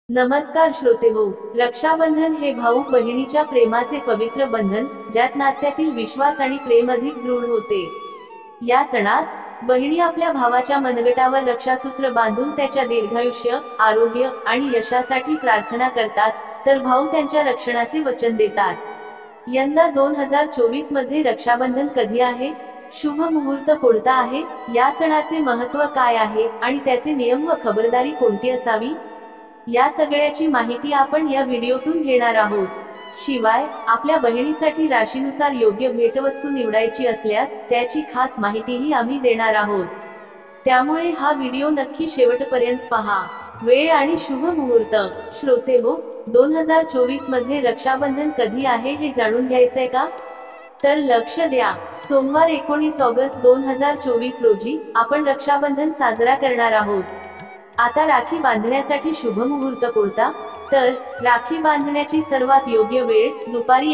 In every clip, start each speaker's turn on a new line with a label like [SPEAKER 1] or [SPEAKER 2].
[SPEAKER 1] नमस्कार श्रोतेहो, रक्षाबंधन हे भाऊ बहिणीच्या प्रेमाचे पवित्र बंधन, ज्यात नात्यातील विश्वास आणि प्रेम अधिक दृढ होते। या सणात बहिणी आपल्या भावाच्या मनगटावर रक्षासूत्र बांधून त्याच्या दीर्घायुष्य, आरोग्य आणि यशासाठी प्रार्थना करतात, तर भाऊ त्यांच्या रक्षणाचे वचन देतात। यंदा 2024 मध्ये रक्षाबंधन कधी आहे? शुभ मुहूर्त कोणता आहे? या सणाचे महत्त्व काय आहे आणि त्याचे नियम व खबरदारी कोणती असावी, या सगळ्याची माहिती आपण या व्हिडिओतून घेणार आहोत। शिवाय आपल्या बहिणीसाठी राशीनुसार योग्य भेटवस्तू निवडायची असल्यास त्याची खास माहितीही आम्ही देणार आहोत, त्यामुळे हा व्हिडिओ नक्की शेवटपर्यंत पहा। वेळ आणि शुभ मुहूर्त। श्रोतेहो, 2024 मध्ये रक्षाबंधन कधी आहे हे जाणून घ्यायचंय का? तर लक्ष द्या, सोमवार 19 ऑगस्ट 2024 रोजी आपण रक्षाबंधन साजरा करणार आहोत। आता राखी बांधण्यासाठी शुभ मुहूर्त कोणता? तर राखी बांधण्याची सर्वात योग्य वेळ दुपारी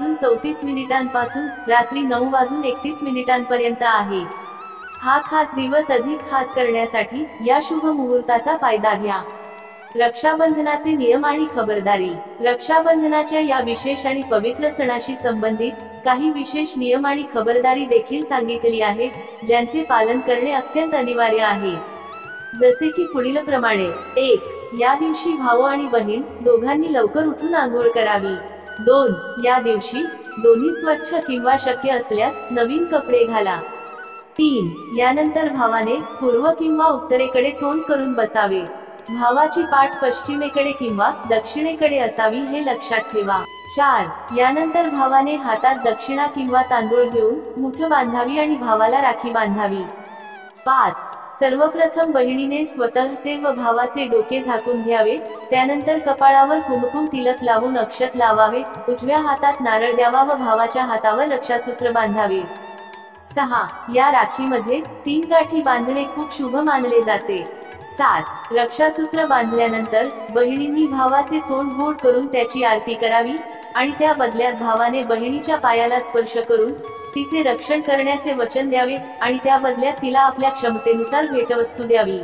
[SPEAKER 1] 1:34 पासून रात्री 9:31 पर्यंत आहे। हा खास दिवस अधिक खास करण्यासाठी या शुभ मुहूर्ताचा फायदा घ्या। रक्षाबंधनाचे नियम आणि खबरदारी। रक्षाबंधनाच्या या विशेष आणि पवित्र सणाशी संबंधित काही विशेष नियम आणि खबरदारी देखील सांगितली आहे, ज्यांचे पालन करणे अत्यंत अनिवार्य आहे। जसे की पुढील प्रमाणे: 1. या दिवशी भाऊ आणि बहीण दोघांनी लवकर उठून आंघोळ करावी। 2. या दिवशी दोन्ही स्वच्छ किंवा शक्य असल्यास नवीन कपडे घाला। 3. यानंतर भावाने पूर्व किंवा उत्तरेकडे तोंड करून बसावे। भावाची पाठ पश्चिमेकडे किंवा दक्षिणेकडे असावी हे लक्षात ठेवा। 4. यानंतर भावाने हातात दक्षिणा किंवा तांदूळ घेऊन मुठ बांधावी आणि भावाला राखी बांधावी। 5. सर्वप्रथम बहिणीने स्वतःचे व भावाचे डोके झाकून घ्यावे, त्यानंतर कपाळावर कुमकुम तिलक लावून अक्षत लावावे, उजव्या हातात नारळ द्यावा व भावाच्या हातावर रक्षासूत्र बांधावे। 6. या राखीमध्ये 3 गाठी बांधणे खूप शुभ मानले जाते। 7. रक्षासूत्र बांधल्यानंतर बहिणींनी भावाचे तोंड गोड करून त्याची आरती करावी आणि त्या बदल्यात भावाने बहिणीच्या पायाला स्पर्श करून तिचे रक्षण करण्याचे वचन द्यावे आणि त्या बदल्यात तिला आपल्या क्षमतेनुसार भेटवस्तू द्यावी।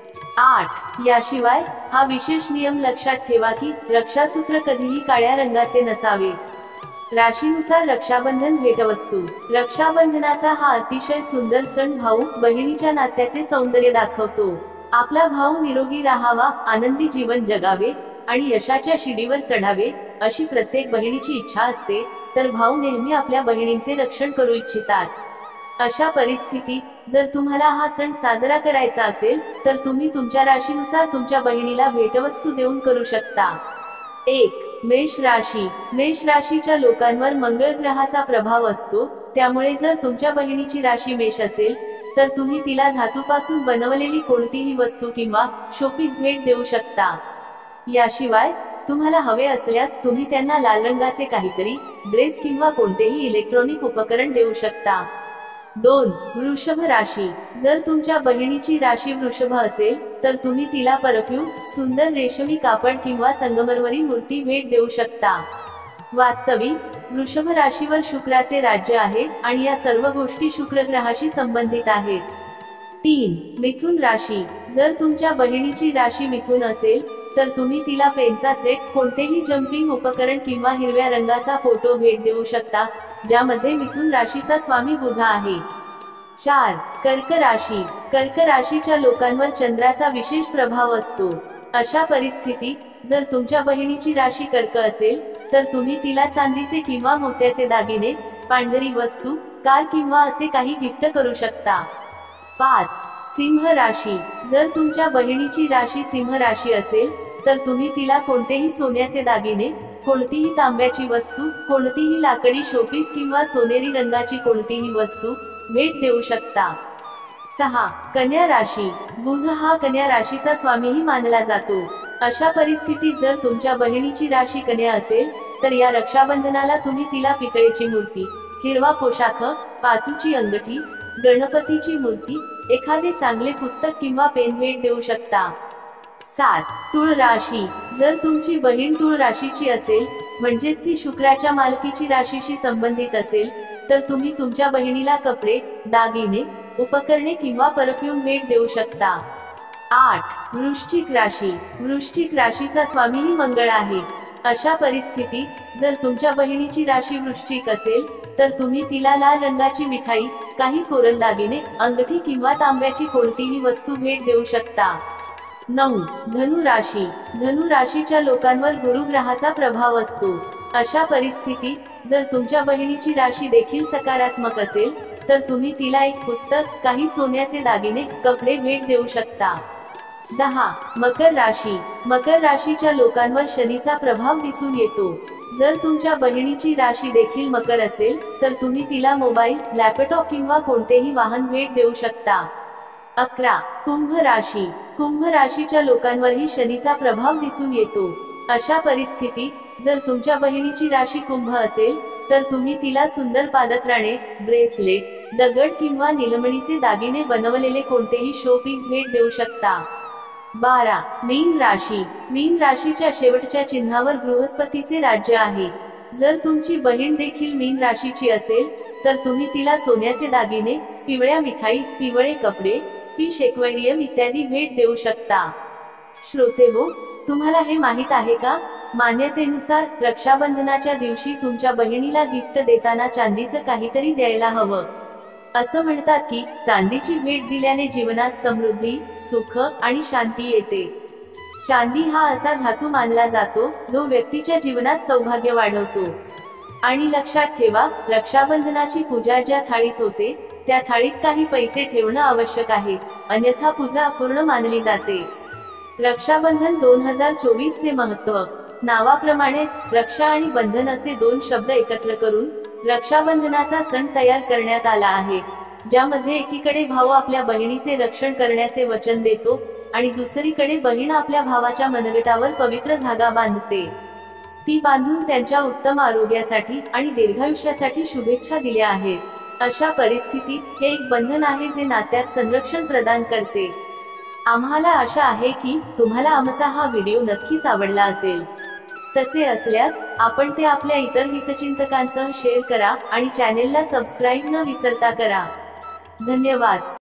[SPEAKER 1] 8. याशिवाय हा विशेष नियम लक्षात ठेवा की रक्षासूत्र कधीही काळ्या रंगाचे नसावे। राशीनुसार रक्षाबंधन भेटवस्तू। रक्षाबंधनाचा हा अतिशय सुंदर सण भाऊ बहिणीच्या नात्याचे सौंदर्य दाखवतो। आपला भाऊ निरोगी राहावा, आनंदी जीवन जगावे आणि यशाच्या शिडीवर चढावे अशी प्रत्येक बहिणीची इच्छा असते, तर भाऊ नेहमी आपल्या बहिणींचे रक्षण करू इच्छितात। अशा परिस्थितीत जर तुम्हाला हा सण साजरा करायचा असेल, तर तुम्ही तुमच्या राशीनुसार तुमच्या बहिणीला भेटवस्तू देऊन करू शकता। 1. मेष राशी। मेष राशीच्या लोकांवर मंगळ ग्रहाचा प्रभाव असतो, त्यामुळे जर तुमच्या बहिणीची राशी मेष असेल, तर तुम्ही तिला धातूपासून बनवलेली कोणतीही वस्तू किंवा शोपीस भेट देऊ शकता। याशिवाय तुम्हाला हवे असल्यास तुम्ही त्यांना लाल रंगाचे काहीतरी ड्रेस किंवा कोणतेही इलेक्ट्रॉनिक उपकरण देऊ शकता। 2. वृषभ राशी। जर तुमच्या बहिणीची राशी वृषभ असेल, तर तुम्ही तिला परफ्यूम, सुंदर रेशमी कापड किंवा संगमरवरी मूर्ती भेट देऊ शकता। वास्तविक वृषभ राशीवर शुक्राचे राज्य आहे आणि या सर्व गोष्टी शुक्र ग्रहाशी संबंधित आहेत। 3. मिथुन राशी। जर तुमच्या बहिणीची राशी मिथुन असेल, तर तुम्ही तिला पेनचा सेट, कोणतेही जम्पिंग उपकरण किंवा हिरव्या रंगाचा फोटो भेट देऊ शकता, ज्यामध्ये मिथुन राशीचा स्वामी बुध आहे। 4. कर्क राशी। कर्क राशीच्या लोकांवर चंद्राचा विशेष प्रभाव असतो। अशा परिस्थितीत जर तुमच्या बहिणीची राशी कर्क असेल, तर तुम्ही तिला चांदीचे किंवा मोत्याचे दागिने, पांढरी वस्तू, कार किंवा असे काही गिफ्ट करू शकता। 5. सिंह राशी। जर तुमच्या बहिणीची राशी सिंह राशी असेल, तर तुम्ही तिला कोणतेही सोन्याचे दागिने, कोणतीही तांब्याची वस्तू, कोणतीही लाकडी शोपीस किंवा सोनेरी रंगाची कोणतीही वस्तू भेट देऊ शकता। 6. कन्या राशी। बुध हा कन्या राशीचा स्वामीही मानला जातो। अशा परिस्थितीत जर तुमच्या बहिणीची राशी कन्या असेल, तर या रक्षाबंधनाला तुम्ही तिला पितळेची मूर्ती, हिरवा पोशाख, काचूची अंगठी, गणपतीची मूर्ती, एखादे चांगले पुस्तक किंवा पेन भेट देऊ शकता। 7. तुळ राशी। जर तुमची बहीण तुळ राशीची असेल, म्हणजेच ती शुक्राच्या मालकीची राशीशी संबंधित असेल, तर तुम्ही तुमच्या बहिणीला कपडे, दागिने, उपकरणे किंवा परफ्यूम भेट देऊ शकता। 8. वृश्चिक राशी. वृश्चिक राशीचा स्वामीही मंगळ आहे. अशा परिस्थितीत जर तुमच्या बहिणीची राशी वृश्चिक असेल तर तुम्ही तिला लाल रंगाची मिठाई, काही कोरल दागिने, अंगठी किंवा तांब्याची कोणतीही वस्तू भेट देऊ शकता. 9. धनु राशी. धनु राशीच्या लोकांवर गुरु ग्रहाचा प्रभाव असतो. अशा परिस्थितीत जर तुमच्या बहिणीची राशी देखील सकारात्मक असेल तर तुम्ही तिला एक पुस्तक, काही सोन्याचे दागिने, कपडे भेट देऊ शकता. 10. मकर राशी. मकर राशीच्या लोकांवर शनीचा प्रभाव दिसून येतो. जर तुमच्या बहिणीची राशी देखील मकर असेल तर तुम्ही तिला मोबाईल, लॅपटॉप किंवा कोणतेही वाहन भेट देऊ शकता. 11. कुंभ राशी. कुंभ राशीच्या लोकांवरही शनीचा प्रभाव दिसून येतो. अशा परिस्थितीत जर तुमच्या बहिणीची राशी कुंभ असेल तर तुम्ही तिला सुंदर पादत्राणे, ब्रेसलेट, दगड किंवा निलमणीचे दागिने बनवलेले कोणतेही शो पीस भेट देऊ शकता. 12. मीन राशी. मीन राशीच्या शेवटच्या चिन्हावर बृहस्पतीचे राज्य आहे. जर तुमची बहीण देखील मीन राशीची असेल तर तुम्ही तिला सोन्याचे दागिने, पिवळ्या मिठाई, पिवळे कपडे, फिश एक्वेरियम इत्यादी भेट देऊ शकता. श्रोतेहो, तुम्हाला हे माहित आहे का? मान्यतेनुसार रक्षाबंधनाच्या दिवशी तुमच्या बहिणीला गिफ्ट देताना चांदीचं काहीतरी द्यायला हवं. असं म्हणतात की चांदीची भेट दिल्याने जीवनात समृद्धी, सुख आणि शांती येते. चांदी हा असा धातू मानला जातो जो व्यक्तीच्या जीवनात सौभाग्य वाढवतो. आणि लक्षात ठेवा, रक्षाबंधनाची पूजा ज्या थाळीत होते त्या थाळीत काही पैसे ठेवणं आवश्यक आहे, अन्यथा पूजा अपूर्ण मानली जाते. रक्षाबंधन 2024 चे महत्त्व. नावाप्रमाणेच रक्षा आणि बंधन असे दोन शब्द एकत्र करून रक्षाबंधनाचा सण तयार करण्यात आला आहे, ज्यामध्ये एकीकडे भाऊ आपल्या बहिणीचे रक्षण करण्याचे वचन देतो आणि दुसरीकडे बहीण आपल्या भावाच्या मनगटावर पवित्र धागा बांधते. ती बांधून त्यांच्या उत्तम आरोग्यासाठी आणि दीर्घायुष्यासाठी शुभेच्छा दिल्या आहेत. अशा परिस्थितीत हे एक बंधन आहे जे नात्यात संरक्षण प्रदान करते. आम्हाला आशा आहे की तुम्हाला आमचा हा व्हिडिओ नक्कीच आवडला असेल. तसे असल्यास आपण ते आपल्या इतर हितचिंतकांसह शेअर करा आणि चॅनेलला सबस्क्राईब न विसरता करा. धन्यवाद.